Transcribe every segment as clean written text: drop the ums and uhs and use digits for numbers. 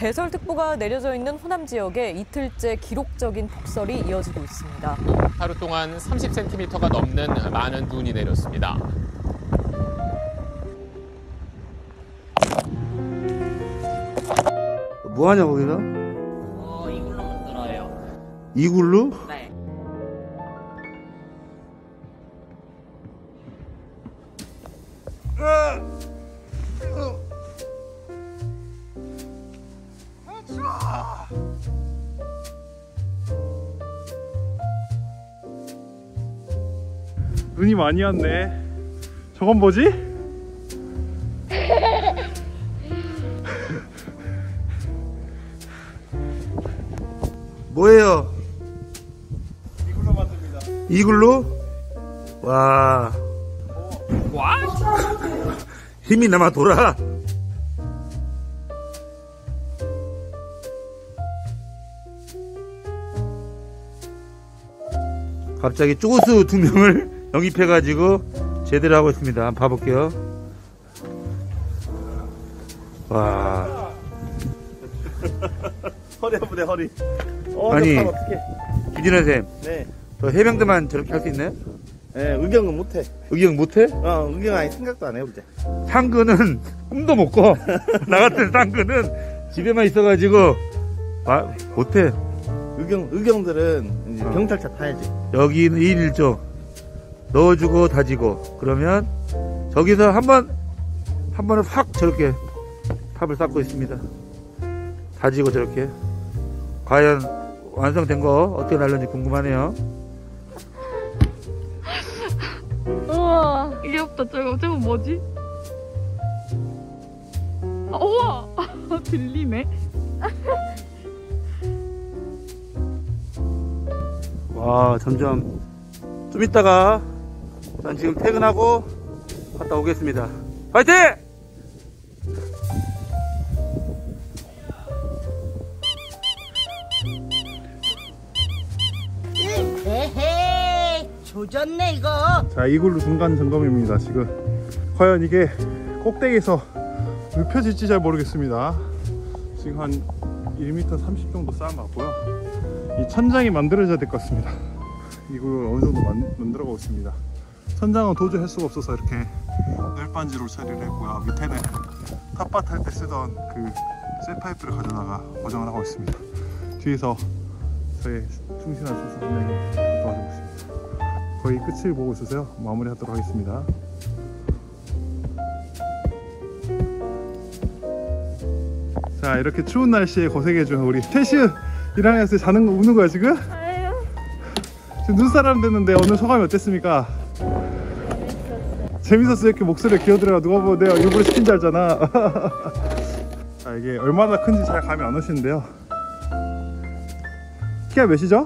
대설특보가 내려져 있는 호남 지역에 이틀째 기록적인 폭설이 이어지고 있습니다. 하루 동안 30cm가 넘는 많은 눈이 내렸습니다. 뭐 하냐 거기서? 이글루 만들어요. 이글루? 네. 눈이 많이 왔네. 저건 뭐지? 뭐예요? 이글루 만듭니다. 이글루? 와. 힘이 남아 돌아. 갑자기 쪼수 2명을 영입해가지고 제대로 하고 있습니다. 한번 봐볼게요. 와. 허리 아프네 허리. 아니, 어떡해. 기진아 선생님, 네. 저 해병대만 저렇게 할 수 있나요? 네, 의경은 못해. 의경 못해? 의경 아니 생각도 안 해, 이제. 상근은 꿈도 못 꿔. 나 같은 상근은 집에만 있어가지고 못해. 의경들은 이제 경찰차 타야지. 여기는 2인 1조 넣어주고 다지고 그러면 저기서 한 번에 확 저렇게 탑을 쌓고 있습니다. 다지고 저렇게. 과연 완성된 거 어떻게 날렸는지 궁금하네요. 우와, 귀엽다. 저거 뭐지? 우와, 들리네. 와, 점점 좀 이따가 난 지금 퇴근하고 갔다 오겠습니다. 파이팅! 에헤이, 조졌네 이거. 자, 이글루 중간 점검입니다. 지금 과연 이게 꼭대기에서 눕혀질지 잘 모르겠습니다. 지금 한 1m 30 정도 쌓은 것 같고요. 이 천장이 만들어져야 될 것 같습니다. 이걸 어느 정도 만들어가고 있습니다. 천장은 도저히 할 수가 없어서 이렇게 널빤지로 처리를 했고요. 밑에는 탑밭 할 때 쓰던 그 쇠파이프를 가져다가 고정을 하고 있습니다. 뒤에서 저의 충실한 수수 분명히 도와주고 있습니다. 거의 끝을 보고 있어서요. 마무리하도록 하겠습니다. 자, 이렇게 추운 날씨에 고생해준 우리 태시은 1학년에서 자는 거 우는 거야 지금? 지금 눈사람 됐는데 오늘 소감이 어땠습니까? 재밌었어요. 이렇게 목소리가 기어들어가 누가 보면 내가 일부러 시킨 줄 알잖아. 자, 이게 얼마나 큰지 잘 감이 안 오시는데요. 키가 몇이죠?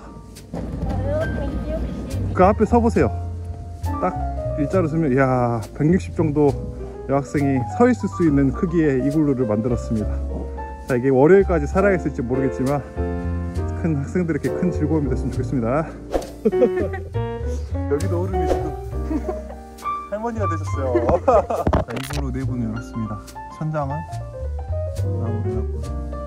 그 앞에 서보세요. 딱 일자로 서면 이야, 160 정도 여학생이 서 있을 수 있는 크기의 이글루를 만들었습니다. 자, 이게 월요일까지 살아있을지 모르겠지만 큰 학생들에게 큰 즐거움이 됐으면 좋겠습니다. 여기도 얼음이 지금 할머니가 되셨어요. 자, 이글루 내부는 열었습니다. 천장은 마무리하고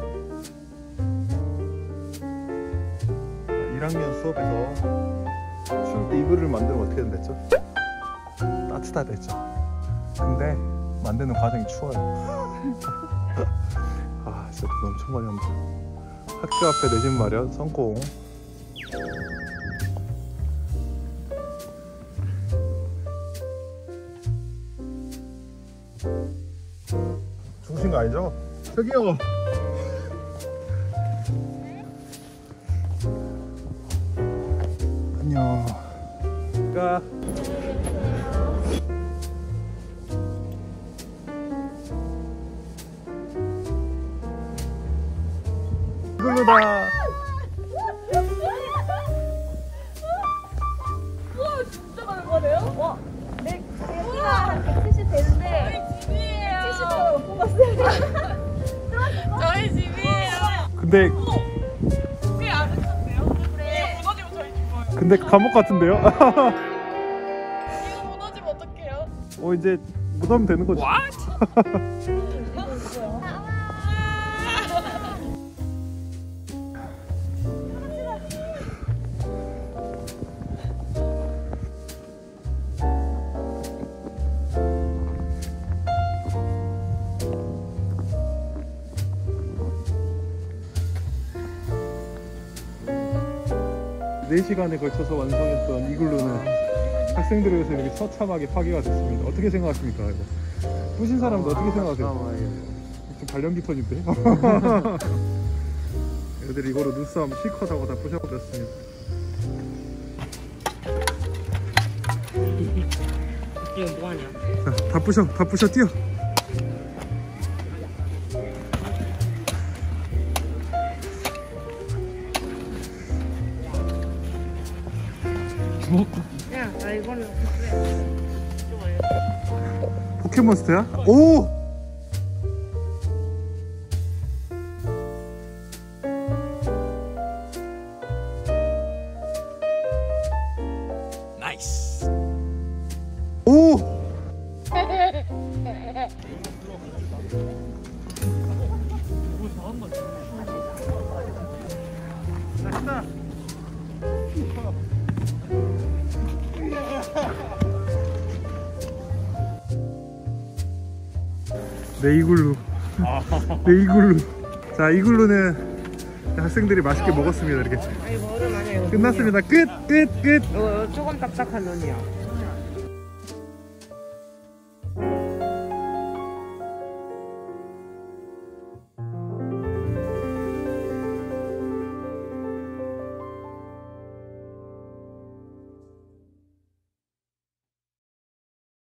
1학년 수업에서 추울 때 이글루를 만들면 어떻게 된댔죠? 따뜻하댔죠. 근데 만드는 과정이 추워요. 아, 진짜 돈 엄청 많이 합니다. 학교 앞에 내 집 마련 성공. 죽으신 거 아니죠? 저기요. 안녕. 가. 이글루다. 우와, 진짜 가는 거네요? 와, 내 키가 한 170 되는데 저희 집이에요. 70도 뽑았어요. 저희 집이에요. 근데 꽤 아득한데요? 그래. 이거 무너지면 저희 죽어요. 근데 감옥 같은데요? 이거 무너지면 어떡해요? 이제 못 하면 되는 거죠. 4시간에 걸쳐서 완성했던 이글루는 학생들에 의해서 이렇게 처참하게 파괴가 됐습니다. 어떻게 생각하십니까? 이거 부신 사람도 어떻게 생각하세요? 좀 발연기선인데? 애들이 이거로 눈싸움 실컷 하고 다 부셔버렸습니다. 이거 뭐하냐? 자, 다 부셔 뛰어. 야, 나 이거는 포켓몬스터야? 오! 나이스. 오! 내 이글루. 내 이글루. 자, 이글루는 학생들이 맛있게 먹었습니다. 이렇게 이거 얼음 아니야 이거 끝났습니다. 끝. 이거 조금 딱딱한 눈이야.